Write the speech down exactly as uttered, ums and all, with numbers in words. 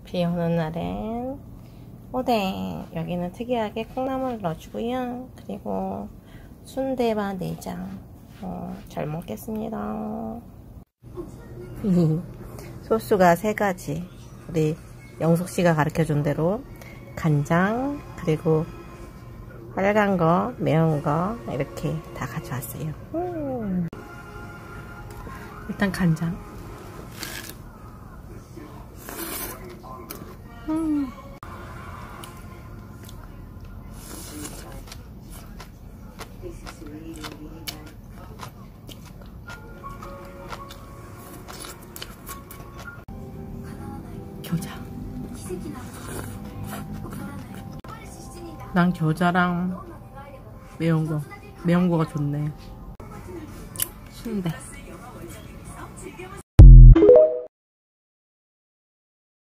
비 오는 날엔 오뎅. 여기는 특이하게 콩나물을 넣어주고요. 그리고 순대와 내장. 어, 잘 먹겠습니다. 소스가 세 가지. 우리 영숙씨가 가르쳐준 대로 간장, 그리고 빨간 거, 매운 거 이렇게 다 가져왔어요. 음. 일단 간장. 음. 겨자. 난 겨자랑 매운 거, 매운 거가 좋네. 순대.